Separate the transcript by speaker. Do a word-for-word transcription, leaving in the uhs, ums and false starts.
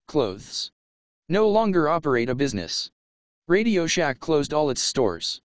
Speaker 1: Clothes. No longer operate a business. Radio Shack closed all its stores.